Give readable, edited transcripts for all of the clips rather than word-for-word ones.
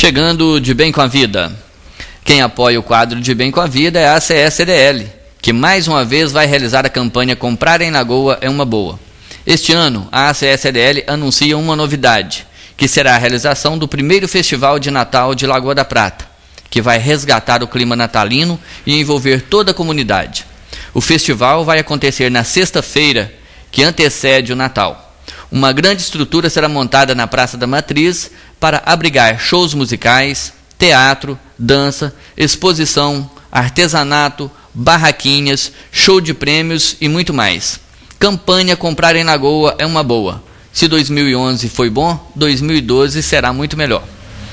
Chegando de bem com a vida. Quem apoia o quadro de bem com a vida é a ACE-CDL, que mais uma vez vai realizar a campanha Comprar em Lagoa é uma Boa. Este ano, a ACE-CDL anuncia uma novidade, que será a realização do primeiro Festival de Natal de Lagoa da Prata, que vai resgatar o clima natalino e envolver toda a comunidade. O festival vai acontecer na sexta-feira, que antecede o Natal. Uma grande estrutura será montada na Praça da Matriz para abrigar shows musicais, teatro, dança, exposição, artesanato, barraquinhas, show de prêmios e muito mais. Campanha Comprar em Lagoa é uma Boa. Se 2011 foi bom, 2012 será muito melhor.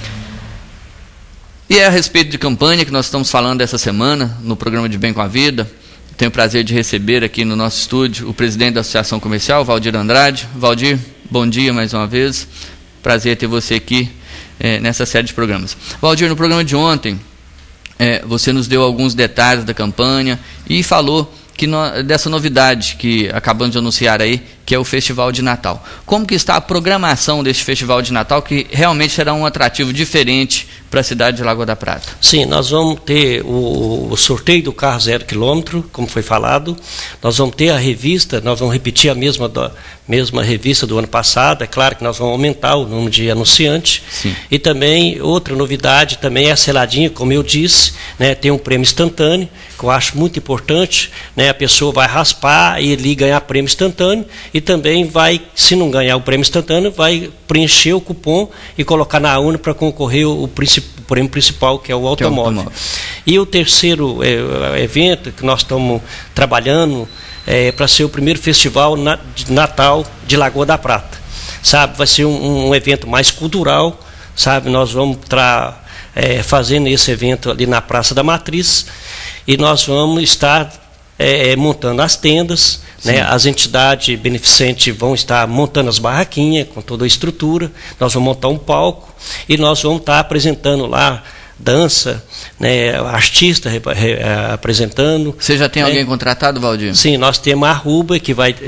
E é a respeito de campanha que nós estamos falando essa semana no programa de Bem com a Vida. Tenho o prazer de receber aqui no nosso estúdio o presidente da Associação Comercial, Valdir Andrade. Valdir, bom dia mais uma vez. Prazer ter você aqui nessa série de programas. Valdir, no programa de ontem, você nos deu alguns detalhes da campanha e falou dessa novidade que acabamos de anunciar aí, que é o Festival de Natal. Como que está a programação deste Festival de Natal, que realmente será um atrativo diferente para a cidade de Lagoa da Prata? Sim, nós vamos ter o sorteio do carro 0 km, como foi falado. Nós vamos ter a revista, nós vamos repetir a mesma revista do ano passado. É claro que nós vamos aumentar o número de anunciantes. Sim. E também, outra novidade, também é a seladinha, como eu disse, né, tem um prêmio instantâneo, que eu acho muito importante, né, a pessoa vai raspar e ali ganhar prêmio instantâneo, e também vai, se não ganhar o prêmio instantâneo, vai preencher o cupom e colocar na urna para concorrer o prêmio principal, que é o automóvel. E o terceiro evento que nós estamos trabalhando para ser o primeiro festival de Natal de Lagoa da Prata. Sabe, vai ser um evento mais cultural, sabe, nós vamos estar fazendo esse evento ali na Praça da Matriz, e nós vamos estar montando as tendas, né, as entidades beneficentes vão estar montando as barraquinhas com toda a estrutura, nós vamos montar um palco e nós vamos estar apresentando lá dança, né, artista apresentando. Você já tem alguém contratado, Valdir? Sim, nós temos a Ruba, que vai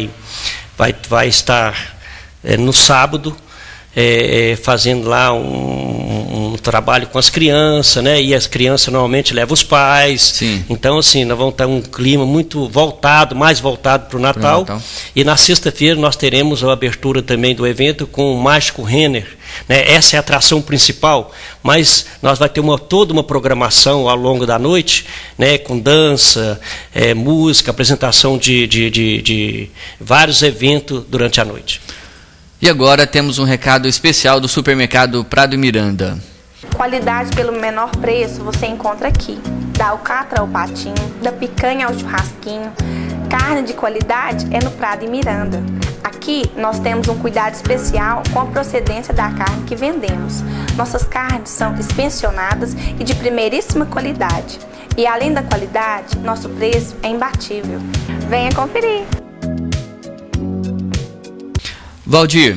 estar no sábado, fazendo lá um trabalho com as crianças, né? E as crianças normalmente levam os pais. Sim. Então, assim, nós vamos ter um clima muito voltado, mais voltado para o Natal. E na sexta-feira nós teremos a abertura também do evento com o Mágico Renner, né? Essa é a atração principal, mas nós vamos ter toda uma programação ao longo da noite, né? Com dança, música, apresentação de vários eventos durante a noite. E agora temos um recado especial do supermercado Prado Miranda. Qualidade pelo menor preço você encontra aqui. Da alcatra ao patinho, da picanha ao churrasquinho. Carne de qualidade é no Prado e Miranda. Aqui nós temos um cuidado especial com a procedência da carne que vendemos. Nossas carnes são inspecionadas e de primeiríssima qualidade. E além da qualidade, nosso preço é imbatível. Venha conferir! Valdir,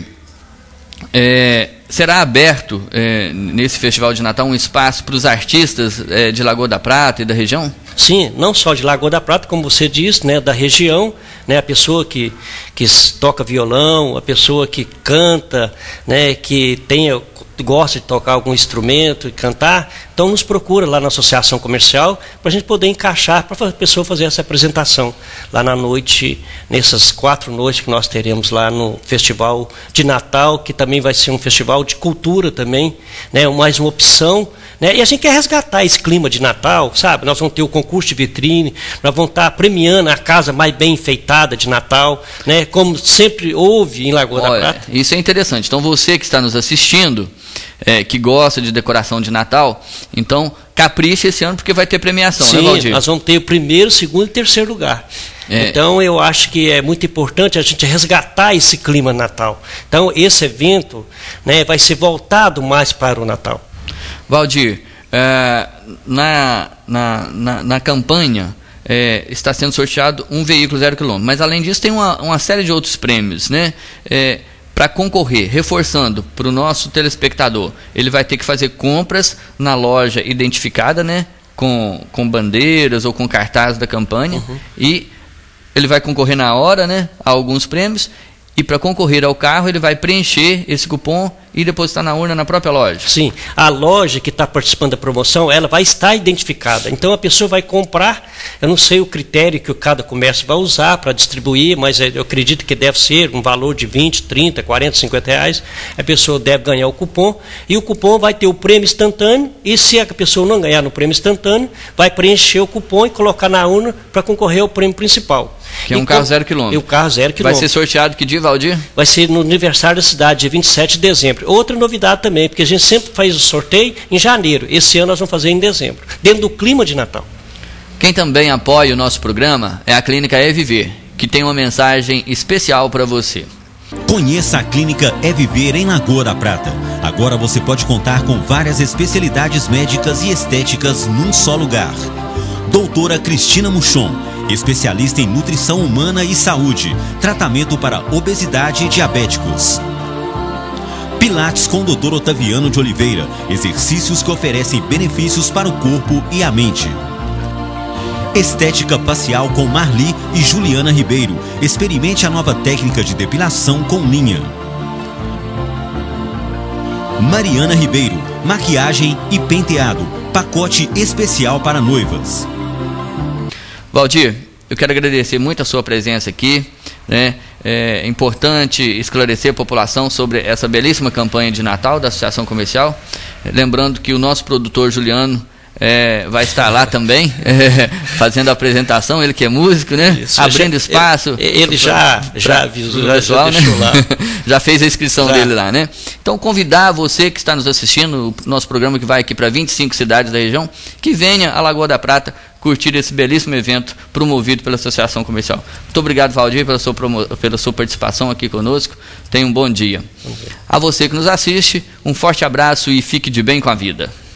será aberto nesse Festival de Natal um espaço para os artistas de Lagoa da Prata e da região? Sim, não só de Lagoa da Prata, como você disse, né, da região, né, a pessoa que toca violão, a pessoa que canta, né, que gosta de tocar algum instrumento e cantar, então nos procura lá na Associação Comercial para a gente poder encaixar, para a pessoa fazer essa apresentação lá na noite, nessas 4 noites que nós teremos lá no Festival de Natal, que também vai ser um festival de cultura também, né, mais uma opção, né, e a gente quer resgatar esse clima de Natal, sabe? Nós vamos ter o concurso de vitrine, nós vamos estar premiando a casa mais bem enfeitada de Natal, né, como sempre houve em Lagoa da Prata. Isso é interessante. Então você que está nos assistindo, que gosta de decoração de Natal, então capricha esse ano porque vai ter premiação. Sim, né, Valdir? Nós vamos ter o primeiro, segundo e terceiro lugar. Então eu acho que é muito importante a gente resgatar esse clima Natal. Então esse evento, né, vai ser voltado mais para o Natal. Valdir, na campanha está sendo sorteado um veículo 0 km, mas além disso tem uma série de outros prêmios, né? Para concorrer, reforçando para o nosso telespectador, ele vai ter que fazer compras na loja identificada, né, com bandeiras ou com cartazes da campanha, e ele vai concorrer na hora, né, a alguns prêmios, E para concorrer ao carro, ele vai preencher esse cupom e depositar na urna na própria loja. Sim, a loja que está participando da promoção, ela vai estar identificada. Então a pessoa vai comprar, eu não sei o critério que cada comércio vai usar para distribuir, mas eu acredito que deve ser um valor de 20, 30, 40, 50 reais. A pessoa deve ganhar o cupom e o cupom vai ter o prêmio instantâneo e se a pessoa não ganhar no prêmio instantâneo, vai preencher o cupom e colocar na urna para concorrer ao prêmio principal. Que é um carro 0 km. É um carro 0 km. Vai ser sorteado que dia, Valdir? Vai ser no aniversário da cidade, dia 27 de dezembro. Outra novidade também, porque a gente sempre faz o sorteio em janeiro. Esse ano nós vamos fazer em dezembro, dentro do clima de Natal. Quem também apoia o nosso programa é a Clínica Viver, que tem uma mensagem especial para você. Conheça a Clínica Viver em Lagoa da Prata. Agora você pode contar com várias especialidades médicas e estéticas num só lugar. Doutora Cristina Muchon, especialista em nutrição humana e saúde, tratamento para obesidade e diabéticos. Pilates com Dr. Otaviano de Oliveira, exercícios que oferecem benefícios para o corpo e a mente. Estética facial com Marli e Juliana Ribeiro, experimente a nova técnica de depilação com linha. Mariana Ribeiro, maquiagem e penteado, pacote especial para noivas. Valdir, eu quero agradecer muito a sua presença aqui, né? É importante esclarecer a população sobre essa belíssima campanha de Natal da Associação Comercial, lembrando que o nosso produtor Juliano vai estar lá também, fazendo a apresentação, ele que é músico, né? Isso, abrindo espaço. Ele já avisou, pessoal, já deixou lá. Já fez a inscrição dele lá, né? Então, convidar você que está nos assistindo, o nosso programa que vai aqui para 25 cidades da região, que venha a Lagoa da Prata curtir esse belíssimo evento promovido pela Associação Comercial. Muito obrigado, Valdir, pela sua participação aqui conosco. Tenha um bom dia. A você que nos assiste, um forte abraço e fique de bem com a vida.